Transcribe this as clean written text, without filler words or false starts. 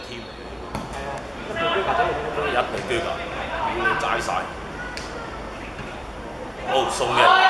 添。 係啊，一皮居格仔一皮居格，屌你齋晒。好送嘅。